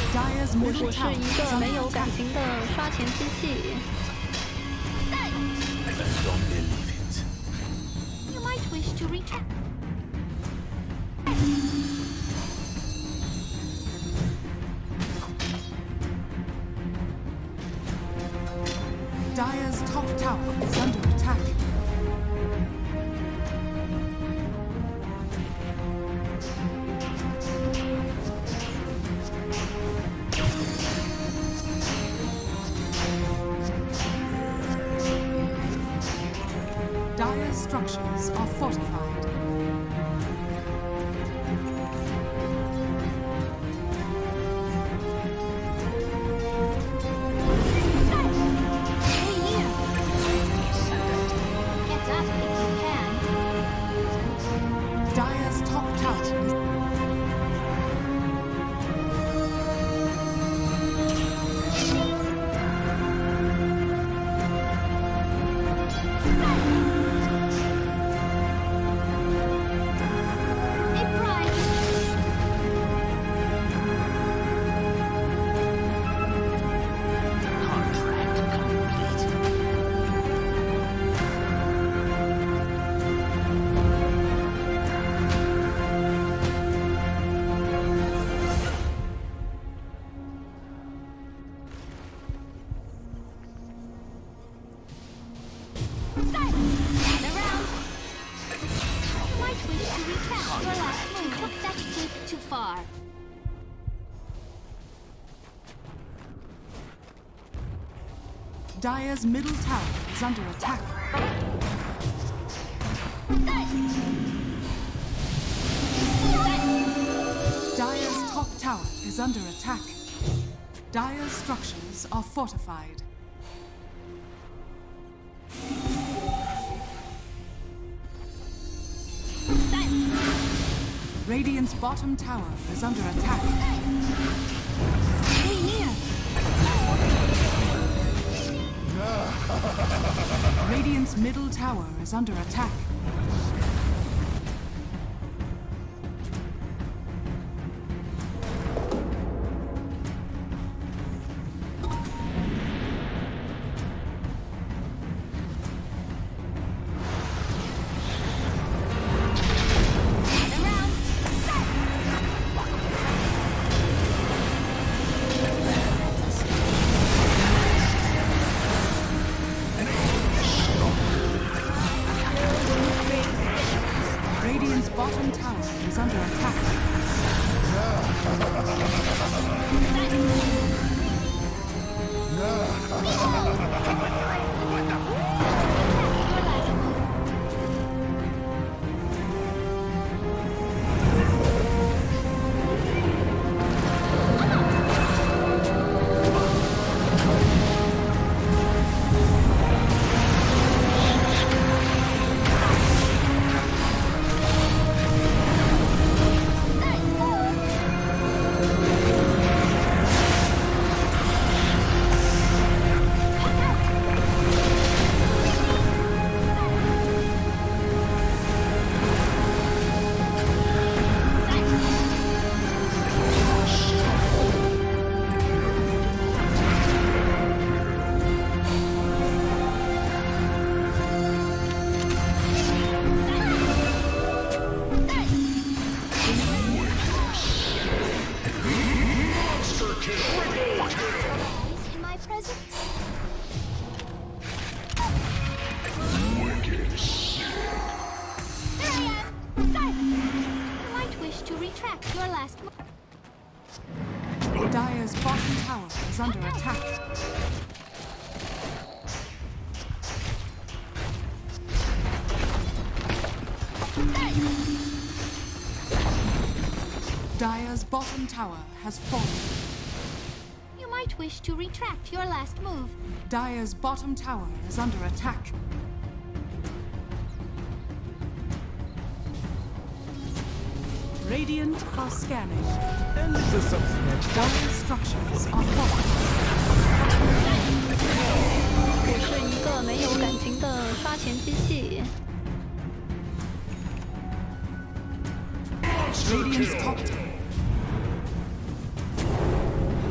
Dire's 我 middle 是 tower 一 is 个 under 没有感 attack. 情的刷钱机器。 I don't believe it. You might wish to retract. Dire's top tower is under attack. Dire's structures are fortified. Stay near. Get that if you can. Dire's top tower is They pride. Contract complete. Stand around. You might wish to retract your last move. That went too far. Dire's middle tower is under attack. Dire's top tower is under attack. Dire's structures are fortified. Radiant's bottom tower is under attack. Stay near. Radiant's middle tower is under attack. Stand around. Radiant's bottom tower is under attack. Your last move. In my presence. There I am. Silence. You might wish to retract your last move. Dire's bottom tower is under attack. Dire's bottom tower has fallen. You might wish to retract your last move. Dire's bottom tower is under attack. Radiant are scanning. And this is something that Dire's structures are fortified. 我是一个没有感情的刷钱机器。 Radiant's top tower.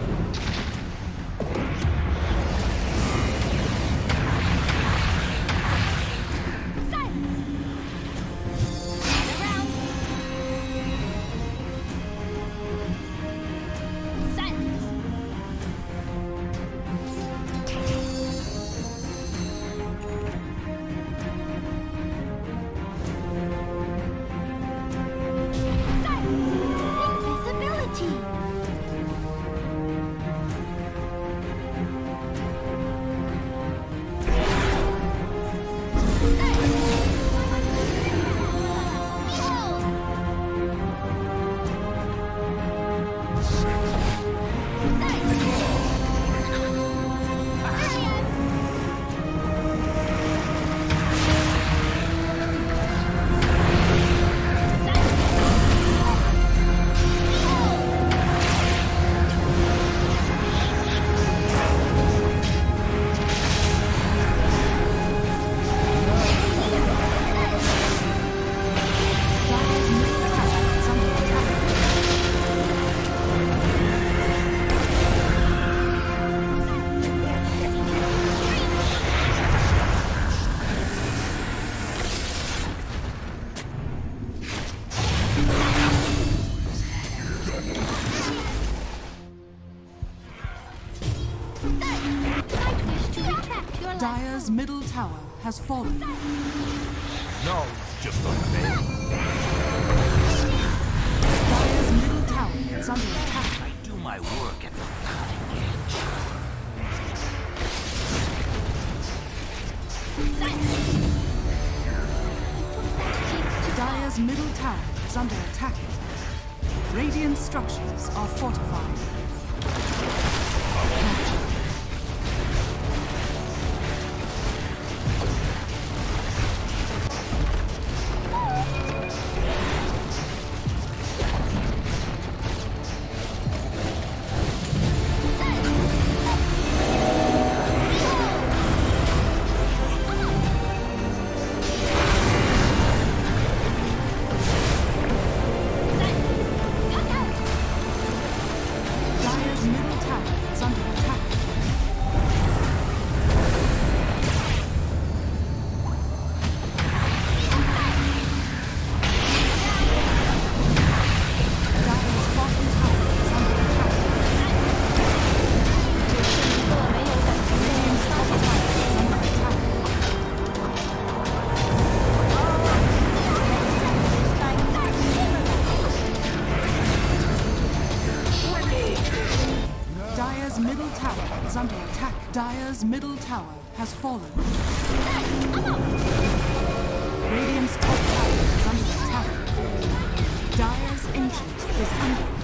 Dire's middle tower has fallen. No, just a man. Dire's middle tower is under attack. I do my work at the cutting edge. Dire's middle tower is under attack. Radiant structures are fortified. Dire's middle tower is under attack. Dire's bottom tower is under attack. 这是一个没有感情的 Radiant's top tower is under attack. Dire's middle tower is under attack. Dire's middle tower has fallen. Radiant's top tower is under attack. Dire's ancient is under